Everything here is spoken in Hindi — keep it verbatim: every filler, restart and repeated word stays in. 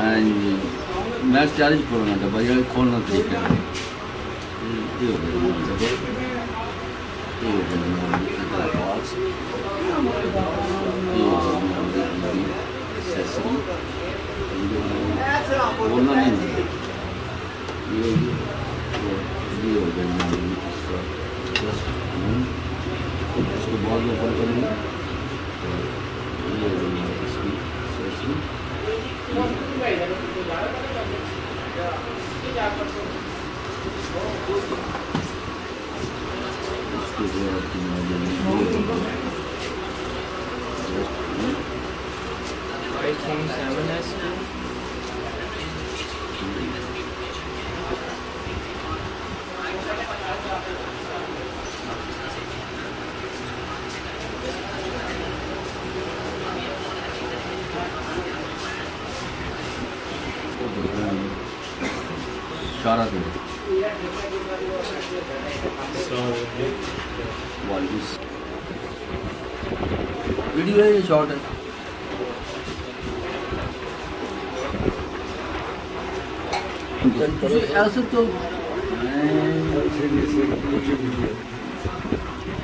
हाँ जी मैच चालीस खोलना था भाई खोलना तरीका है ये हो गया ये हो गया बॉक्स ये हो गया एक्सेसरी बोलना नहीं ये ये हो गया जस्ट इसको बहुत ओपन करेंगे ये हो गया इसकी एक्सेसरी iPhone seven S सारा दिन वीडियो है ये शॉर्ट है ऐसे तो